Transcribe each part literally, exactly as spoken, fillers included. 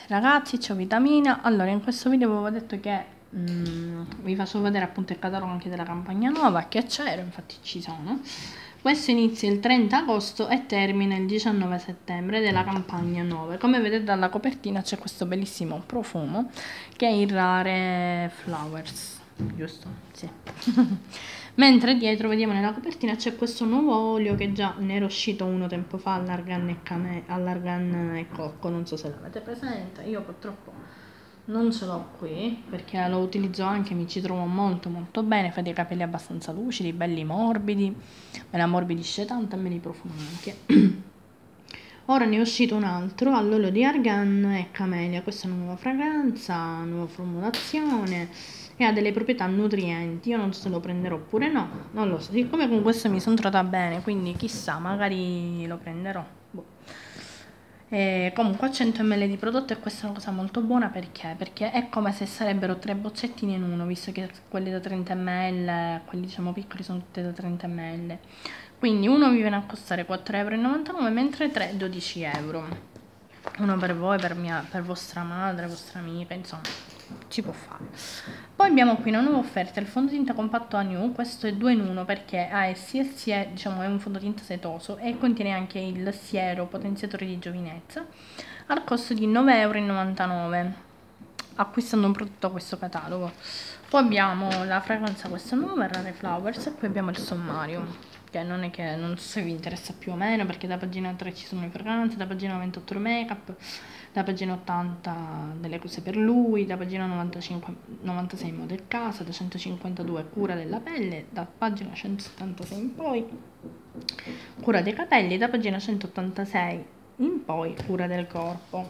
Ragazzi, ciao Vitamina. Allora, in questo video avevo detto che mm, vi faccio vedere appunto il catalogo anche della campagna nuova, che c'era, infatti ci sono. Questo inizia il trenta agosto e termina il diciannove settembre della campagna nuova. Come vedete dalla copertina c'è questo bellissimo profumo che è il Rare Flowers, giusto? Sì. Mentre dietro vediamo nella copertina c'è questo nuovo olio che già ne era uscito uno tempo fa all'argan e, cane, all'argan e cocco, non so se l'avete presente. Io purtroppo non ce l'ho qui perché lo utilizzo anche, mi ci trovo molto molto bene, fa dei capelli abbastanza lucidi, belli morbidi, me la ammorbidisce tanto e me li profuma anche. Ora ne è uscito un altro all'olio di argan e camellia, questa è una nuova fragranza, nuova formulazione e ha delle proprietà nutrienti. Io non so se lo prenderò oppure no, non lo so, siccome con questo mi sono trovata bene, quindi chissà, magari lo prenderò. Boh. E comunque a cento millilitri di prodotto, e questa è una cosa molto buona perché? Perché è come se sarebbero tre boccettini in uno, visto che quelli da trenta millilitri, quelli diciamo piccoli sono tutti da trenta millilitri. Quindi uno vi viene a costare quattro e novantanove euro, mentre tre dodici euro. Uno per voi, per, mia, per vostra madre, vostra amica, insomma, ci può fare. Poi abbiamo qui una nuova offerta, il fondotinta compatto a New, questo è due in uno perché ha sia il siero, diciamo è un fondotinta setoso e contiene anche il siero potenziatore di giovinezza, al costo di nove e novantanove euro, acquistando un prodotto a questo catalogo. Poi abbiamo la fragranza questa nuova, Rare Flowers, e poi abbiamo il sommario, che non è che non so se vi interessa più o meno, perché da pagina tre ci sono le fragranze, da pagina ventotto il make up, da pagina ottanta delle cose per lui, da pagina novantacinque, novantasei moda e casa, da centocinquantadue cura della pelle, da pagina centottantasei in poi cura dei capelli, da pagina centottantasei in poi cura del corpo.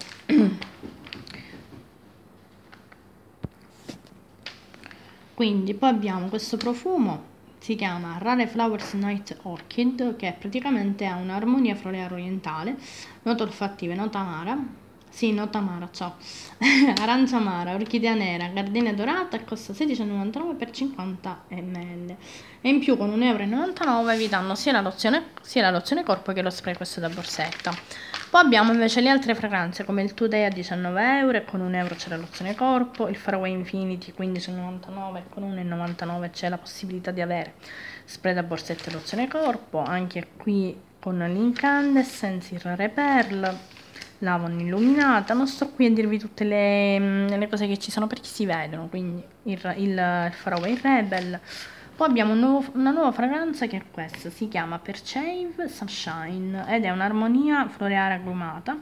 Quindi poi abbiamo questo profumo, si chiama Rare Flowers Night Orchid, che praticamente ha un'armonia floreale orientale, nota olfattive, nota amara, sì, nota amara, ciao, arancia amara, orchidea nera, gardenia dorata, e costa sedici e novantanove per cinquanta millilitri. E in più con un euro e novantanove vi danno sia la lozione, sia la lozione corpo che lo spray questo da borsetta. Poi abbiamo invece le altre fragranze come il Today a diciannove euro e con un euro c'è la lozione corpo, il Faraway Infinity quindici e novantanove e con uno e novantanove c'è la possibilità di avere spray da borsetta e lozione corpo, anche qui con l'incandescence, il Rare Pearl, l'Avon illuminata. Non sto qui a dirvi tutte le, le cose che ci sono perché si vedono, quindi il, il, il Faraway Rebel. Poi abbiamo un nuovo, una nuova fragranza che è questa, si chiama Perchave Sunshine ed è un'armonia floreale agrumata.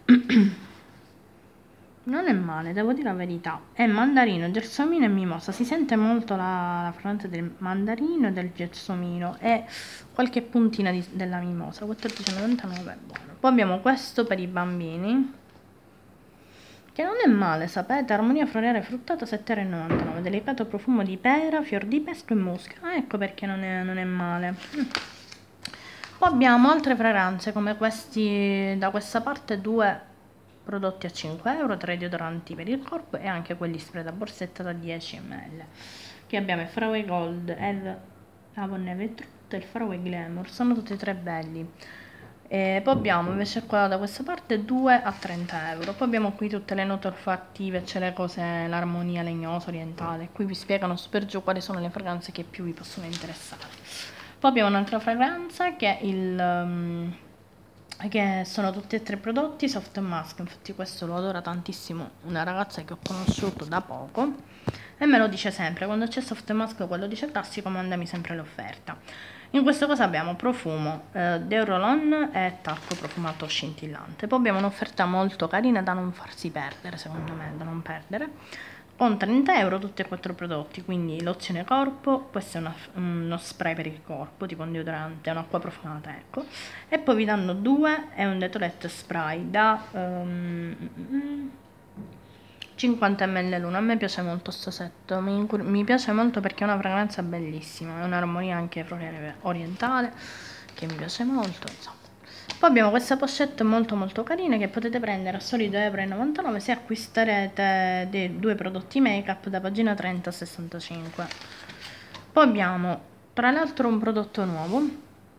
Non è male, devo dire la verità. È mandarino, gelsomino e mimosa. Si sente molto la, la fragranza del mandarino e del gelsomino e qualche puntina di, della mimosa. quattordici e novantanove è buono. Poi abbiamo questo per i bambini, che non è male, sapete? Armonia floreale fruttata sette e novantanove, delicato profumo di pera, fior di pesco e musca. Ah, ecco perché non è, non è male. Mm. Poi abbiamo altre fragranze come questi, da questa parte due prodotti a cinque euro, tre deodoranti per il corpo e anche quelli spray da borsetta da dieci millilitri. Che abbiamo il Faraway Gold e il Avon Neve Truth e il Faraway Glamour, sono tutti e tre belli. E poi abbiamo invece qua da questa parte due a trenta euro. Poi abbiamo qui tutte le note olfattive, c'è le cose, l'armonia legnosa orientale. Qui vi spiegano super giù quali sono le fragranze che più vi possono interessare. Poi abbiamo un'altra fragranza che è il um, che sono tutti e tre prodotti soft mask. Infatti questo lo adora tantissimo una ragazza che ho conosciuto da poco e me lo dice sempre: quando c'è soft mask, quello dice classico, mandami sempre l'offerta. In questo caso abbiamo profumo eh, Deorolon e talco profumato scintillante. Poi abbiamo un'offerta molto carina da non farsi perdere, secondo me, da non perdere, con trenta euro tutti e quattro prodotti, quindi lozione corpo, questo è una, uno spray per il corpo, tipo un deodorante, un'acqua profumata, ecco, e poi vi danno due e un Dettolette spray da um, cinquanta millilitri l'uno. A me piace molto sto set, mi, mi piace molto perché è una fragranza bellissima, è un'armonia anche floreale orientale che mi piace molto, insomma. Poi abbiamo questa pochette molto molto carina che potete prendere a soli due e novantanove euro se acquisterete dei due prodotti make up da pagina trenta a sessantacinque. Poi abbiamo tra l'altro un prodotto nuovo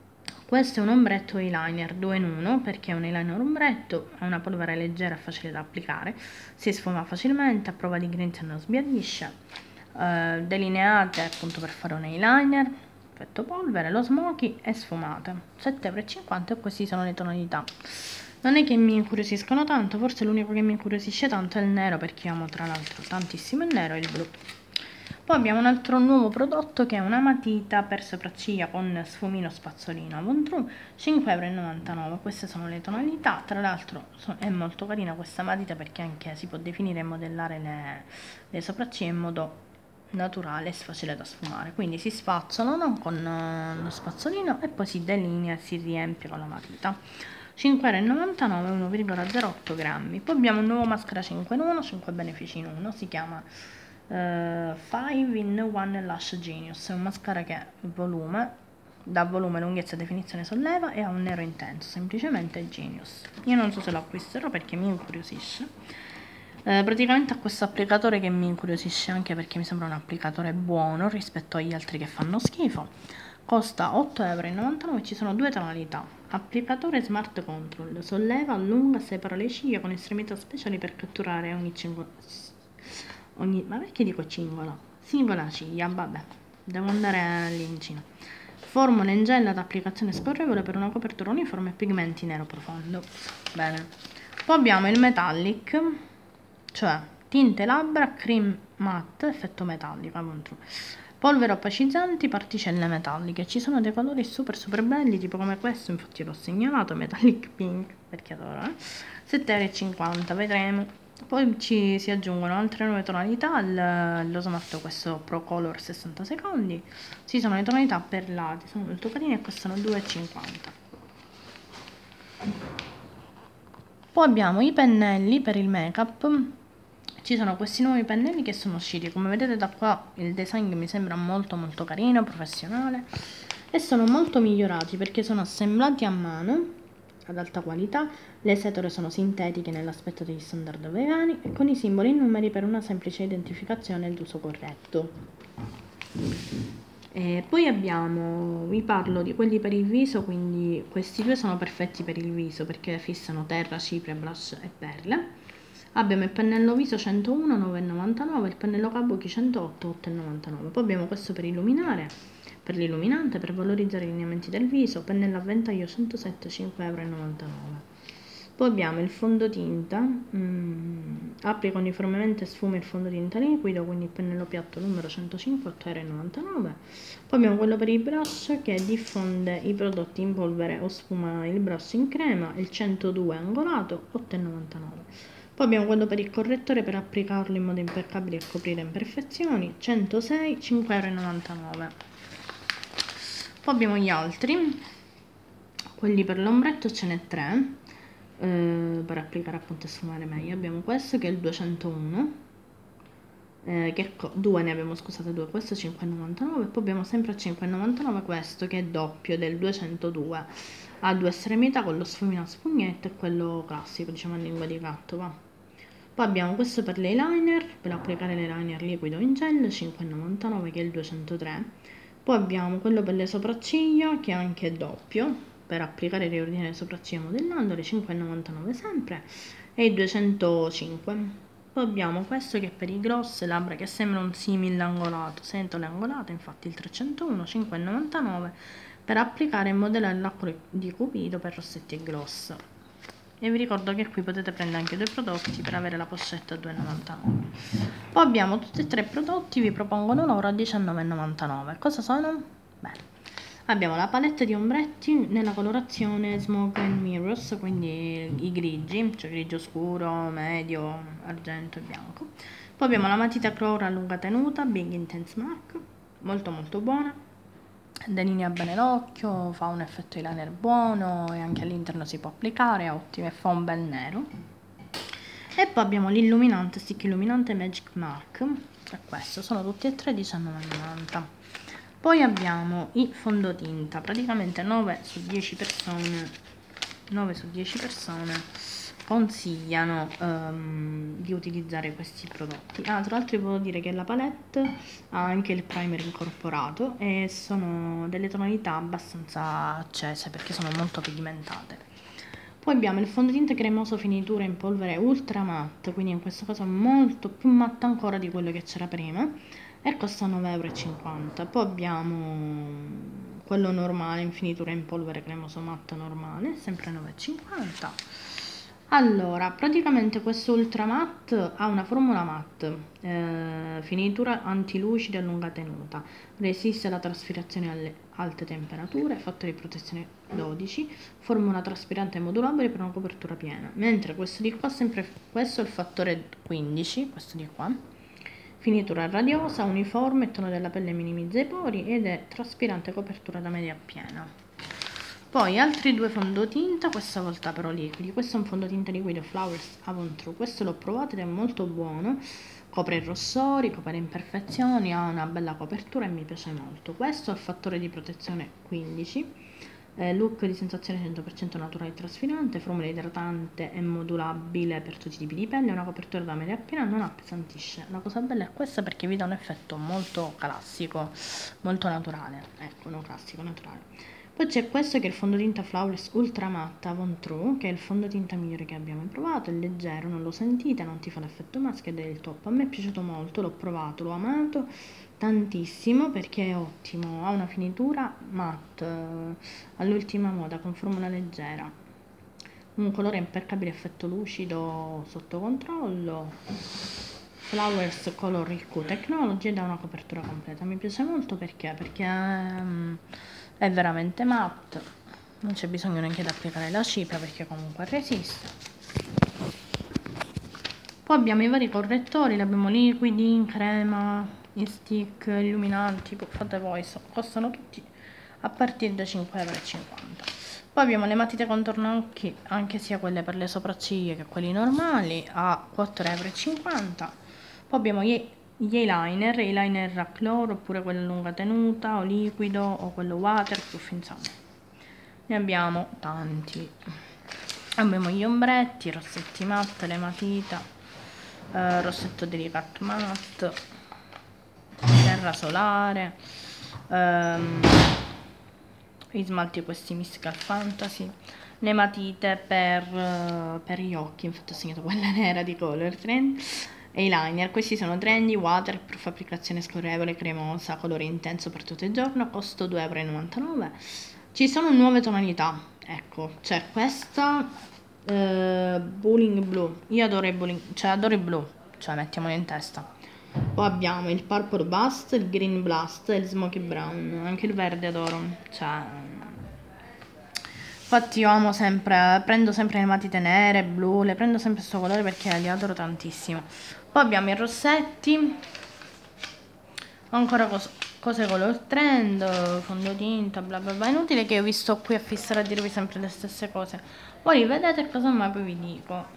Questo è un ombretto eyeliner due in uno perché è un eyeliner ombretto, ha una polvere leggera e facile da applicare, si sfuma facilmente, a prova di grinta non sbiadisce, eh, delineate appunto per fare un eyeliner, effetto polvere, lo smoky e sfumate, sette e cinquanta euro e queste sono le tonalità. Non è che mi incuriosiscono tanto, forse l'unico che mi incuriosisce tanto è il nero perché amo tra l'altro tantissimo il nero e il blu. Poi abbiamo un altro nuovo prodotto che è una matita per sopracciglia con sfumino spazzolino Avon True, cinque e novantanove euro. Queste sono le tonalità, tra l'altro è molto carina questa matita perché anche si può definire e modellare le, le sopracciglia in modo naturale e facile da sfumare, quindi si spazzolano con lo spazzolino e poi si delinea e si riempie con la matita. cinque e novantanove euro, uno virgola zero otto grammi. Poi abbiamo un nuovo maschera cinque in uno, cinque benefici in uno, si chiama Uh, five in one Lash Genius. È un mascara che volume, dà volume, lunghezza, definizione, solleva e ha un nero intenso, semplicemente Genius. Io non so se lo acquisterò perché mi incuriosisce. Uh, praticamente ha questo applicatore che mi incuriosisce anche perché mi sembra un applicatore buono rispetto agli altri che fanno schifo. Costa otto e novantanove euro, ci sono due tonalità. Applicatore Smart Control, solleva, allunga, separa le ciglia con estremità speciali per catturare ogni cinque Ogni, ma perché dico cingola? Singola ciglia, vabbè, devo andare lì vicino. Formula in gel ad applicazione scorrevole per una copertura uniforme e pigmenti nero profondo. Bene. Poi abbiamo il metallic, cioè tinte labbra, cream matte, effetto metallico, polvere opacizzanti, particelle metalliche. Ci sono dei colori super super belli, tipo come questo, infatti l'ho segnalato, metallic pink, perché adoro, eh? sette e cinquanta euro, vedremo. Poi ci si aggiungono altre nuove tonalità allo Smart, questo Pro Color sessanta secondi. Ci sono le tonalità perlate, sono molto carine e costano due e cinquanta. Poi abbiamo i pennelli per il make up. Ci sono questi nuovi pennelli che sono usciti, come vedete da qua il design mi sembra molto molto carino, professionale, e sono molto migliorati perché sono assemblati a mano ad alta qualità, le setole sono sintetiche nell'aspetto degli standard vegani e con i simboli e numeri per una semplice identificazione e l'uso corretto. E poi abbiamo, vi parlo di quelli per il viso, quindi questi due sono perfetti per il viso perché fissano terra, cipria, blush e perle. Abbiamo il pennello viso centouno, nove e novantanove, il pennello kabuki centootto, otto e novantanove. Poi abbiamo questo per illuminare, per l'illuminante, per valorizzare i lineamenti del viso, pennello a ventaglio centosette, cinque e novantanove euro. Poi abbiamo il fondotinta, mm, applica uniformemente sfuma il fondotinta liquido, quindi il pennello piatto numero centocinque, otto e novantanove. Poi abbiamo quello per i brush che diffonde i prodotti in polvere o sfuma il brush in crema, il centodue angolato, otto e novantanove. Poi abbiamo quello per il correttore per applicarlo in modo impeccabile e coprire imperfezioni, centosei, cinque e novantanove euro. Poi abbiamo gli altri, quelli per l'ombretto ce n'è tre, eh, per applicare appunto e sfumare meglio. Abbiamo questo che è il duecentouno, eh, che due ne abbiamo, scusate, due, questo cinque e novantanove, poi abbiamo sempre a cinque e novantanove questo che è doppio del duecentodue, ha due estremità con lo sfumino a spugnetta e quello classico, diciamo a lingua di gatto, va. Poi abbiamo questo per l'eyeliner, per applicare l'eyeliner liquido in gel, cinque e novantanove che è il duecentotre. Poi abbiamo quello per le sopracciglia che è anche doppio, per applicare e riordinare le sopracciglia modellandole, cinque e novantanove sempre, e il duecentocinque. Poi abbiamo questo che è per i gloss labbra che sembra un simile angolato, setole angolate, infatti il trecentouno, cinque e novantanove, per applicare e modellare l'acqua di Cupido per rossetti e gloss. E vi ricordo che qui potete prendere anche due prodotti per avere la pochetta a due e novantanove. Poi abbiamo tutti e tre prodotti, vi propongono loro a diciannove e novantanove. Cosa sono? Bene. Abbiamo la palette di ombretti nella colorazione Smoke and Mirrors, quindi i grigi, cioè grigio scuro, medio, argento e bianco. Poi abbiamo la matita Crora a lunga tenuta, Big Intense Mark, molto molto buona. Delinea bene l'occhio, fa un effetto eyeliner buono e anche all'interno si può applicare, è ottimo e fa un bel nero. E poi abbiamo l'illuminante, stick illuminante Magic Mark, e questo sono tutti e tre diciannove e novanta. Poi abbiamo i fondotinta, praticamente nove su dieci persone, nove su dieci persone consigliano um, di utilizzare questi prodotti. Ah, tra l'altro vi volevo dire che la palette ha anche il primer incorporato e sono delle tonalità abbastanza accese perché sono molto pigmentate. Poi abbiamo il fondotinta cremoso finitura in polvere ultra matte, quindi in questo caso molto più matte ancora di quello che c'era prima, e costa nove e cinquanta euro. Poi abbiamo quello normale in finitura in polvere cremoso matte normale, sempre nove e cinquanta. Allora, praticamente questo ultra matte ha una formula matte, eh, finitura antilucida e lunga tenuta, resiste alla traspirazione alle alte temperature, fattore di protezione dodici, formula traspirante modulabile per una copertura piena, mentre questo di qua, sempre questo è il fattore quindici, questo di qua, finitura radiosa, uniforme, tono della pelle minimizza i pori ed è traspirante copertura da media a piena. Poi altri due fondotinta, questa volta però liquidi. Questo è un fondotinta liquido Flowers Avon True, questo l'ho provato ed è molto buono, copre i rossori, copre le imperfezioni, ha una bella copertura e mi piace molto. Questo è il fattore di protezione quindici, eh, look di sensazione cento per cento naturale e trasfilante, formula idratante e modulabile per tutti i tipi di pelle, una copertura da media a piena, non appesantisce. La cosa bella è questa perché vi dà un effetto molto classico, molto naturale, ecco, non classico, naturale. Poi c'è questo che è il fondotinta Flawless Ultra Matte Avon True, che è il fondotinta migliore che abbiamo provato, è leggero, non lo sentite, non ti fa l'effetto maschera ed è il top. A me è piaciuto molto, l'ho provato, l'ho amato tantissimo perché è ottimo, ha una finitura matte, all'ultima moda, con formula leggera, un colore impeccabile, effetto lucido sotto controllo. Flowers Color Q Technology ed ha una copertura completa. Mi piace molto perché? Perché um, è veramente matte, non c'è bisogno neanche di applicare la cipria perché comunque resiste. Poi abbiamo i vari correttori, li abbiamo liquidi, in crema, in stick, illuminanti, fate voi, costano tutti a partire da cinque e cinquanta euro. Poi abbiamo le matite contorno occhi, anche sia quelle per le sopracciglia che quelli normali, a quattro e cinquanta euro. Poi abbiamo gli, gli eyeliner, eyeliner a cloro, oppure quello a lunga tenuta, o liquido, o quello waterproof, insomma. Ne abbiamo tanti. Abbiamo gli ombretti, rossetti matte, le matita, eh, rossetto delicat matte, terra solare, ehm, gli smalti questi Mystical Fantasy, le matite per, per gli occhi, infatti ho segnato quella nera di Color Trend, eyeliner, questi sono trendy, waterproof, applicazione scorrevole, cremosa, colore intenso per tutto il giorno, costo due e novantanove euro. Ci sono nuove tonalità, ecco, c'è questa eh, bowling blu, io adoro il bowling, cioè adoro il blu, cioè mettiamolo in testa. Poi abbiamo il purple bust, il green blast e il smoky brown, anche il verde adoro, cioè infatti io amo sempre, prendo sempre le matite nere, blu, le prendo sempre questo colore perché li adoro tantissimo. Poi abbiamo i rossetti, ancora cos cose color trend, fondotinta, bla bla bla, inutile che io vi sto qui a fissare a dirvi sempre le stesse cose, voi vedete cosa mai poi vi dico.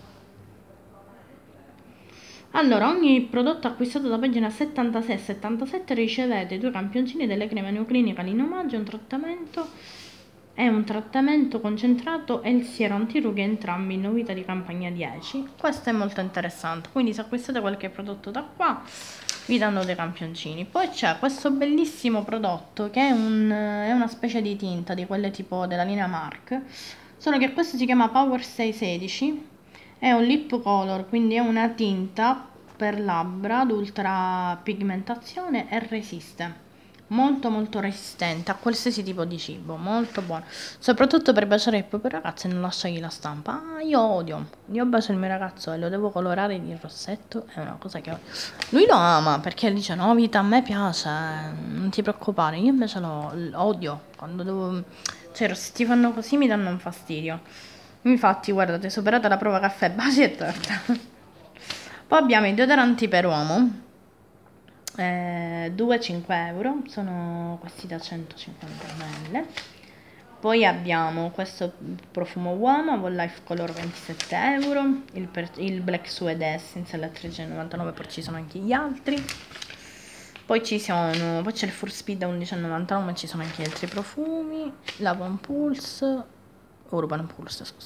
Allora, ogni prodotto acquistato da pagina settantasei e settantasette ricevete due campioncini delle creme Neoclinical in omaggio, un trattamento è un trattamento concentrato e il siero antirughe, entrambi in novità di campagna dieci. Questo è molto interessante, quindi se acquistate qualche prodotto da qua vi danno dei campioncini. Poi c'è questo bellissimo prodotto che è, un, è una specie di tinta di quelle tipo della linea Mark, solo che questo si chiama Power sei sedici, è un lip color, quindi è una tinta per labbra ad ultra pigmentazione e resiste, molto molto resistente a qualsiasi tipo di cibo, molto buono, soprattutto per baciare il proprio ragazzo e non lasciargli la stampa. Ah, io odio, io bacio il mio ragazzo e lo devo colorare di rossetto, è una cosa che odio. Lui lo ama perché dice no vita, a me piace, non ti preoccupare, io invece lo, lo odio, quando devo, cioè i rossetti fanno così mi danno un fastidio. Infatti guardate, superata la prova caffè, baci e torta. Poi abbiamo i deodoranti per uomo, eh, due e cinque euro, sono questi da centocinquanta millilitri. Poi abbiamo questo profumo uomo, Avon Life Color ventisette euro, il, il Black Suede Essence alla tredici e novantanove, poi ci sono anche gli altri. Poi ci sono, poi c'è il Full Speed a undici e novantanove, ma ci sono anche altri profumi, la One Pulse, Urban Pulse, scusate,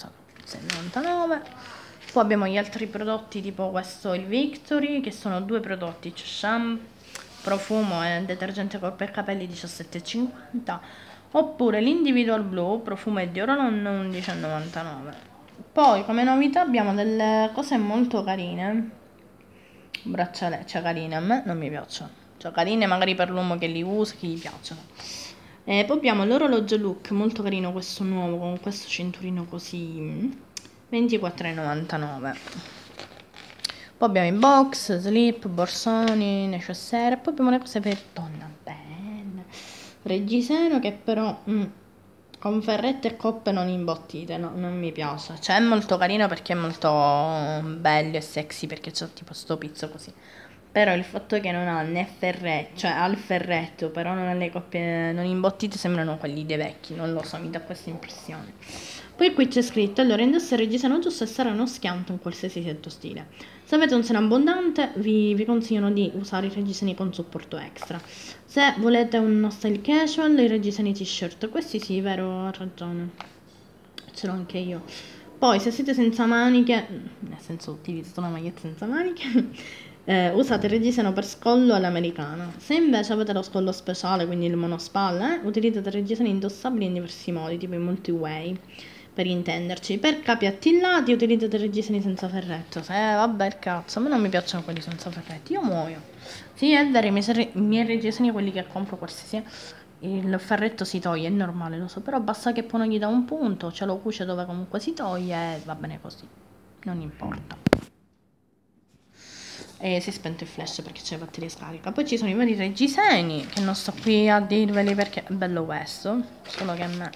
sei e novantanove. Poi abbiamo gli altri prodotti tipo questo, il Victory, che sono due prodotti, c'è shampoo, profumo e detergente corpo e capelli diciassette e cinquanta, oppure l'Individual Blue, profumo e Diorolon undici e novantanove. Poi come novità abbiamo delle cose molto carine, braccialetti, cioè carine, a me non mi piacciono, cioè carine magari per l'uomo che li usa, che gli piacciono. E poi abbiamo l'orologio Look, molto carino questo nuovo, con questo cinturino così, ventiquattro e novantanove. Poi abbiamo i box, slip, borsoni, necessaire. Poi abbiamo le cose per donna, bene. Reggiseno che però mm, con ferrette e coppe non imbottite, no, non mi piace. Cioè è molto carino perché è molto bello e sexy, perché c'è tipo sto pizzo così. Però il fatto che non ha né ferretto, cioè ha il ferretto, però non ha le coppie non imbottite, sembrano quelli dei vecchi, non lo so, mi dà questa impressione. Poi qui c'è scritto, allora indossa il reggiseno giusto e sarà uno schianto in qualsiasi setto stile. Se avete un seno abbondante vi, vi consigliano di usare i reggiseni con supporto extra. Se volete uno style casual, i reggiseni t-shirt, questi sì, vero, ha ragione, ce l'ho anche io. Poi se siete senza maniche, nel senso utilizzo una maglietta senza maniche, Eh, usate il reggiseno per scollo all'americana. Se invece avete lo scollo speciale, quindi il monospalle, eh, utilizzate reggiseni indossabili in diversi modi, tipo in multi-way, per intenderci. Per capi attillati utilizzate reggiseni senza ferretto. Se eh, vabbè il cazzo, a me non mi piacciono quelli senza ferretti, io muoio. Sì, è vero, i miei, ser- i miei reggiseni, quelli che compro qualsiasi, il ferretto si toglie, è normale, lo so, però basta che poi non gli dà un punto, ce lo cuce dove comunque si toglie e va bene così, non importa. E si è spento il flash perché c'è la batteria scarica. Poi ci sono i vari reggiseni, che non sto qui a dirveli perché è bello questo, solo che a me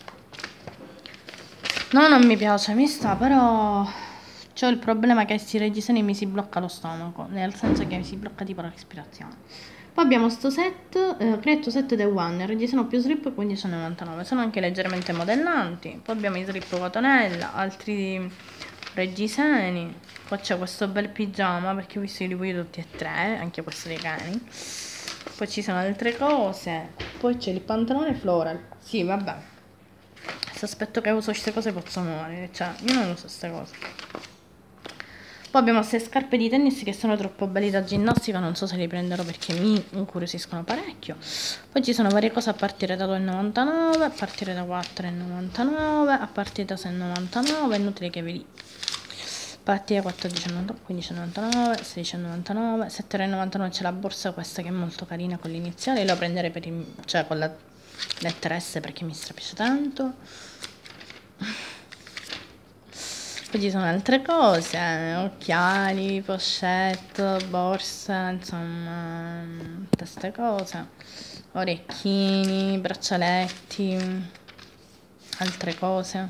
no, non mi piace, mi sta, però c'ho il problema che questi reggiseni mi si blocca lo stomaco, nel senso che mi si blocca tipo la respirazione. Poi abbiamo sto set, eh, Creato set The One, reggiseno più slip quindici e novantanove, sono anche leggermente modellanti. Poi abbiamo i slip cotonella, altri reggiseni. Poi c'è questo bel pigiama, perché ho visto che li voglio tutti e tre, anche questo dei cani. Poi ci sono altre cose. Poi c'è il pantalone floral. Sì, vabbè. Se aspetto che uso queste cose posso morire. Cioè, io non uso queste cose. Poi abbiamo queste scarpe di tennis che sono troppo belli da ginnastica, non so se li prenderò perché mi incuriosiscono parecchio. Poi ci sono varie cose a partire da due e novantanove, a partire da quattro e novantanove, a partire da sei e novantanove, è inutile che ve li... A partire da quattordici e novantanove, quindici e novantanove, sedici e novantanove, sette e novantanove c'è la borsa questa che è molto carina con l'iniziale, io la prenderei per il, cioè con la lettera S perché mi strapisce tanto. Poi ci sono altre cose, occhiali, pochette, borsa, insomma, tutte queste cose, orecchini, braccialetti, altre cose,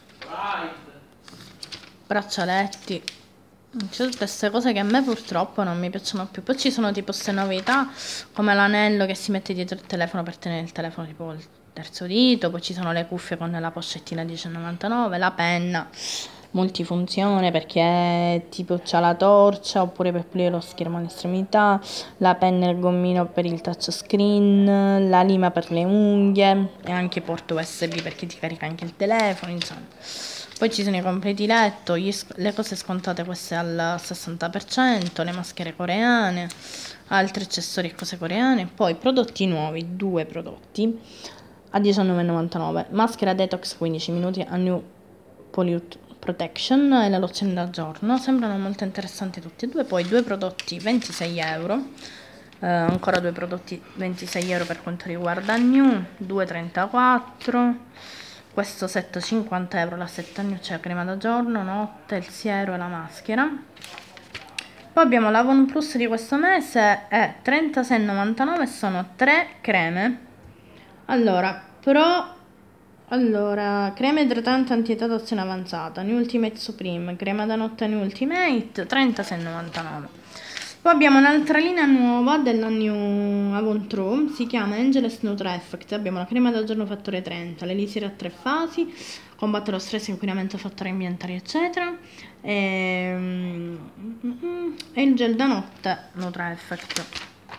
braccialetti, c'è tutte queste cose che a me purtroppo non mi piacciono più. Poi ci sono tipo queste novità, come l'anello che si mette dietro il telefono per tenere il telefono tipo il terzo dito, poi ci sono le cuffie con la pochettina dieci e novantanove, la penna multifunzione perché tipo c'ha la torcia oppure per pulire lo schermo all'estremità, la penna e il gommino per il touchscreen, la lima per le unghie e anche porto U S B perché ti carica anche il telefono, insomma. Poi ci sono i completi letto, gli, le cose scontate queste al sessanta per cento, le maschere coreane, altri accessori e cose coreane, poi prodotti nuovi, due prodotti a diciannove e novantanove, maschera detox quindici minuti a New Pollute Protection e la lozione da giorno, sembrano molto interessanti tutti e due. Poi due prodotti ventisei euro, eh, ancora due prodotti ventisei euro per quanto riguarda New, due e trentaquattro, questo set cinquanta euro, la sette anni, cioè crema da giorno, notte, il siero e la maschera. Poi abbiamo la OnePlus di questo mese, è trentasei e novantanove, sono tre creme. Allora, Pro Allora, crema idratante anti-età d'azione avanzata, New Ultimate Supreme, crema da notte New Ultimate, trentasei e novantanove. Poi abbiamo un'altra linea nuova della New Avon True, si chiama Angelus Nutra Effect, abbiamo la crema da giorno fattore trenta, l'elisir a tre fasi, combatte lo stress, inquinamento, fattori ambientali eccetera, e, e il gel da notte Nutra Effect.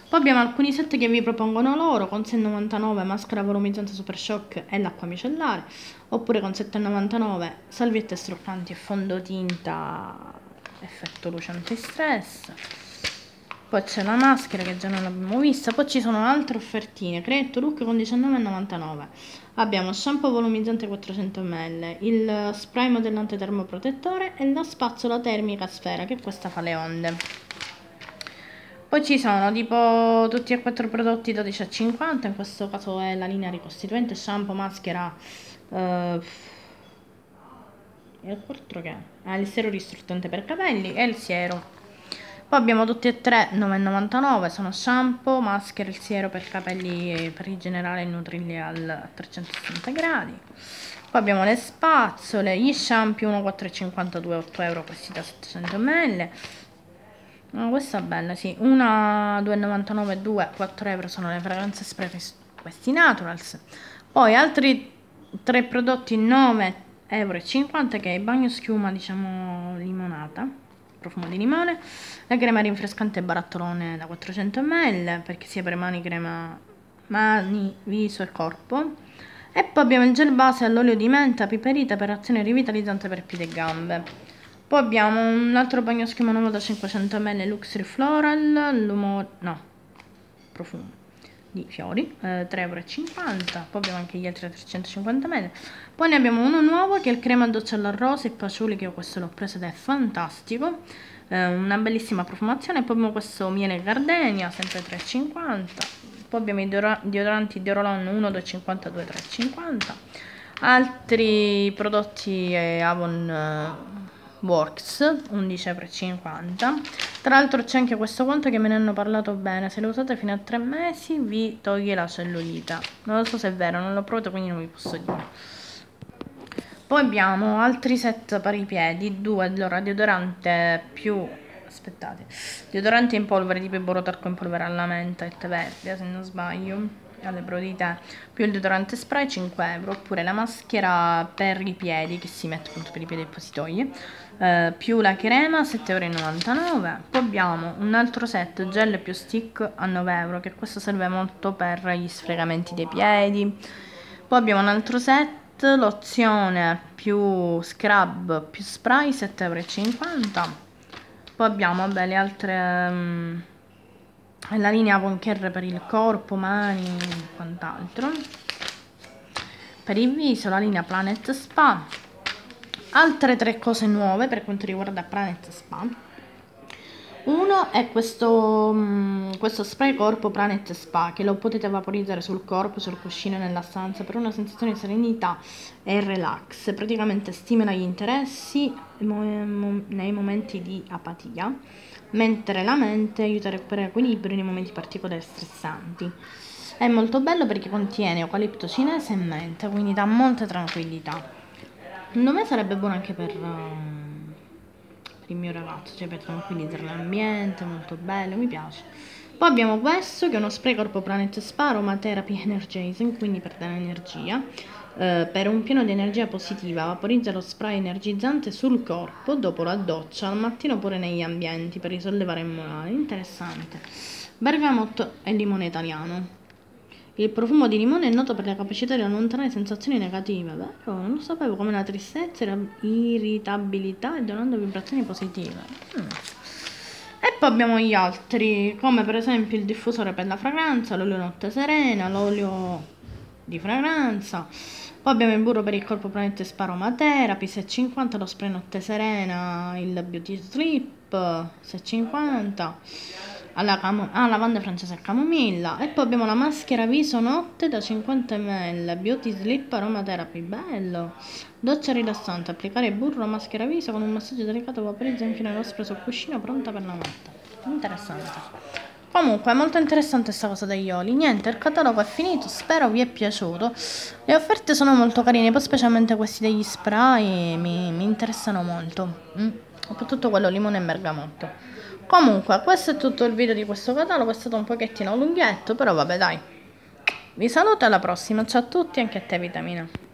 Poi abbiamo alcuni set che vi propongono loro, con sei e novantanove maschera volumizzante Super Shock e l'acqua micellare, oppure con sette e novantanove salviette struccanti e fondotinta effetto luce anti-stress. Poi c'è la maschera che già non l'abbiamo vista. Poi ci sono altre offertine. Creato Look con diciannove e novantanove. Abbiamo shampoo volumizzante quattrocento millilitri, il spray modellante termoprotettore e la spazzola termica sfera, che questa fa le onde. Poi ci sono tipo tutti e quattro prodotti dodici e cinquanta, in questo caso è la linea ricostituente, shampoo, maschera, eh, e il quattro che è? Ah, il siero ristruttante per capelli e il siero. Poi abbiamo tutti e tre nove e novantanove, sono shampoo, maschera, il siero per capelli per rigenerare e nutrirli al trecentosessanta gradi. Poi abbiamo le spazzole, gli shampoo uno quattro e cinquantadue, otto euro, questi da settecento millilitri. Oh, questa è bella, sì, una due e novantanove, due, quattro euro sono le fragranze spray, questi Naturals. Poi altri tre prodotti nove e cinquanta euro, che è il bagno schiuma, diciamo limonata, profumo di limone, la crema rinfrescante barattolone da quattrocento millilitri, perché sia per mani, crema, mani, viso e corpo. E poi abbiamo il gel base all'olio di menta, piperita per azione rivitalizzante per piedi e gambe. Poi abbiamo un altro bagno schiuma nuovo da cinquecento millilitri, Luxury Floral, l'umore, no, profumo di fiori, eh, tre e cinquanta euro. Poi abbiamo anche gli altri trecentocinquanta millilitri. Poi ne abbiamo uno nuovo che è il crema a doccia alla rosa e patchouli, che io questo l'ho preso ed è fantastico, eh, una bellissima profumazione. Poi abbiamo questo miele gardenia, sempre tre e cinquanta. Poi abbiamo i deodoranti Diorolon uno, due e cinquanta, due, tre e cinquanta. Altri prodotti eh, Avon eh, Works undici e cinquanta euro. Tra l'altro c'è anche questo conto che me ne hanno parlato bene, se lo usate fino a tre mesi vi toglie la cellulite. Non lo so se è vero, non l'ho provato, quindi non vi posso dire. Poi abbiamo altri set per i piedi, due, allora deodorante più, aspettate, deodorante in polvere tipo Borotalco in polvere alla menta e tè verde, se non sbaglio, alle tè, più il deodorante spray cinque euro, oppure la maschera per i piedi che si mette appunto per i piedi e poi si toglie, eh, più la crema sette e novantanove euro. Poi abbiamo un altro set gel più stick a nove euro, che questo serve molto per gli sfregamenti dei piedi. Poi abbiamo un altro set lozione più scrub più spray sette e cinquanta euro. Poi abbiamo vabbè, le altre um, la linea Avon Care per il corpo, mani e quant'altro. Per il viso la linea Planet Spa. Altre tre cose nuove per quanto riguarda Planet Spa. Uno è questo, um, questo spray corpo Planet Spa, che lo potete vaporizzare sul corpo, sul cuscino e nella stanza per una sensazione di serenità e relax. Praticamente stimola gli interessi nei momenti di apatia, mentre la mente aiuta a recuperare equilibrio nei momenti particolari stressanti. È molto bello perché contiene eucalipto cinese e menta, quindi dà molta tranquillità. Secondo me sarebbe buono anche per... Um, il mio ragazzo, cioè per tranquillizzare l'ambiente, molto bello, mi piace. Poi abbiamo questo che è uno spray corpo Planet Spa Aromatherapy Energizing, quindi per dare energia, eh, per un pieno di energia positiva. Vaporizza lo spray energizzante sul corpo dopo la doccia, al mattino oppure negli ambienti, per risollevare il morale. Interessante. Bergamotto e limone italiano. Il profumo di limone è noto per la capacità di allontanare sensazioni negative, vero? Non lo sapevo, come la tristezza, l'irritabilità e donando vibrazioni positive. Mm. E poi abbiamo gli altri, come per esempio il diffusore per la fragranza, l'olio notte serena, l'olio di fragranza. Poi abbiamo il burro per il corpo Planet Spa Aromatherapy, sei e cinquanta, lo spray notte serena, il Beauty Sleep, sei e cinquanta. Alla camo- ah, lavanda francese e camomilla. E poi abbiamo la maschera viso notte da cinquanta millilitri, Beauty Sleep Aromatherapy, bello. Doccia rilassante, applicare burro maschera viso con un massaggio delicato, vaporizza infine lo spray sul cuscino, pronta per la notte. Interessante. Comunque è molto interessante questa cosa degli oli. Niente, il catalogo è finito, spero vi è piaciuto. Le offerte sono molto carine, poi specialmente questi degli spray mi, mi interessano molto, mm? Soprattutto quello limone e bergamotto. Comunque, questo è tutto il video di questo catalogo, è stato un pochettino lunghetto, però vabbè dai. Vi saluto e alla prossima, ciao a tutti, anche a te Vitamina.